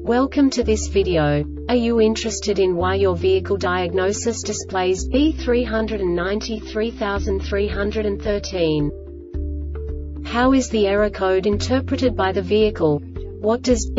Welcome to this video. Are you interested in why your vehicle diagnosis displays B393313? How is the error code interpreted by the vehicle? What does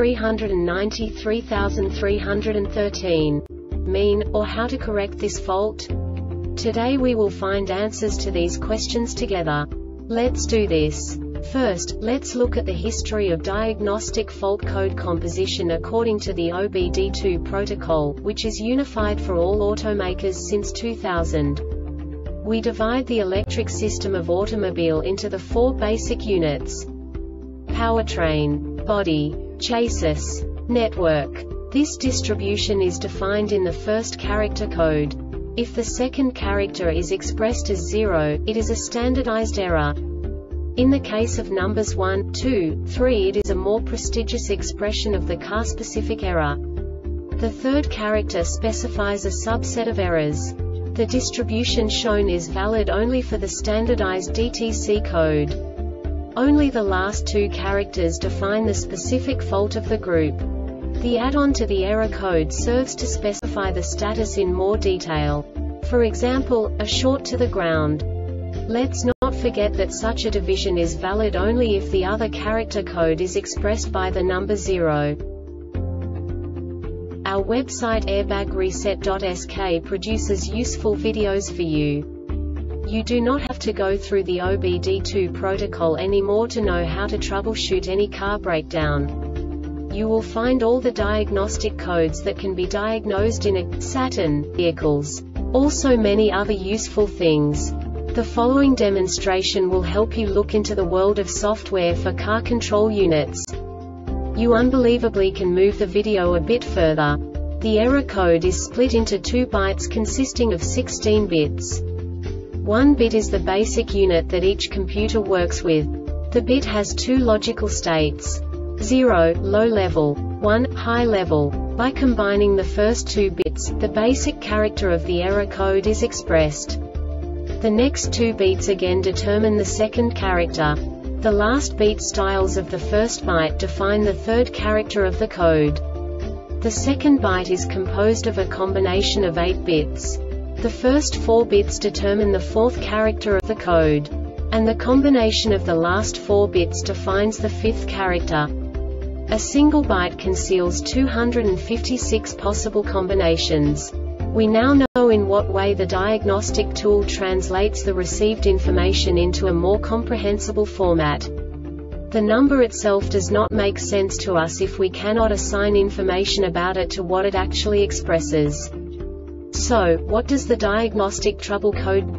B393313 mean, or how to correct this fault? Today we will find answers to these questions together. Let's do this. First, let's look at the history of diagnostic fault code composition according to the OBD2 protocol, which is unified for all automakers since 2000. We divide the electric system of automobile into the four basic units: powertrain, body, chassis, network. This distribution is defined in the first character code. If the second character is expressed as 0, it is a standardized error. In the case of numbers 1, 2, 3, it is a more prestigious expression of the car-specific error. The third character specifies a subset of errors. The distribution shown is valid only for the standardized DTC code. Only the last two characters define the specific fault of the group. The add-on to the error code serves to specify the status in more detail. For example, a short to the ground. Let's not forget that such a division is valid only if the other character code is expressed by the number 0. Our website airbagreset.sk produces useful videos for you. You do not have to go through the OBD2 protocol anymore to know how to troubleshoot any car breakdown. You will find all the diagnostic codes that can be diagnosed in a Saturn vehicles. Also many other useful things. The following demonstration will help you look into the world of software for car control units. You unbelievably can move the video a bit further. The error code is split into 2 bytes consisting of 16 bits. 1 bit is the basic unit that each computer works with. The bit has 2 logical states: 0, low level, 1, high level. By combining the first 2 bits, the basic character of the error code is expressed. The next 2 beats again determine the second character. The last beat styles of the first byte define the third character of the code. The second byte is composed of a combination of 8 bits. The first 4 bits determine the fourth character of the code. And the combination of the last 4 bits defines the fifth character. A single byte conceals 256 possible combinations. We now know in what way the diagnostic tool translates the received information into a more comprehensible format. The number itself does not make sense to us if we cannot assign information about it to what it actually expresses. So, what does the diagnostic trouble code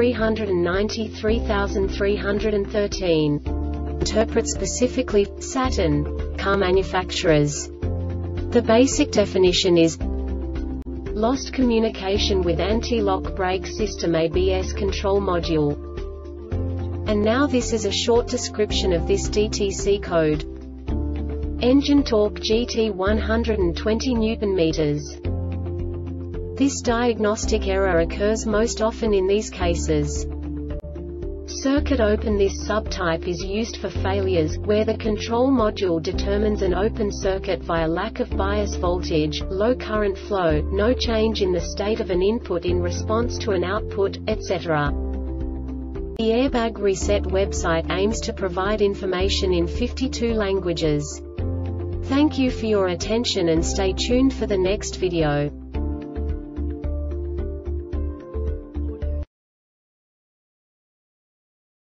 B393313 interpret specifically for Saturn car manufacturers? The basic definition is lost communication with anti-lock brake system ABS control module. And now this is a short description of this DTC code. Engine torque GT 120 Nm. This diagnostic error occurs most often in these cases. Circuit open. This subtype is used for failures, where the control module determines an open circuit via lack of bias voltage, low current flow, no change in the state of an input in response to an output, etc. The Airbag Reset website aims to provide information in 52 languages. Thank you for your attention and stay tuned for the next video.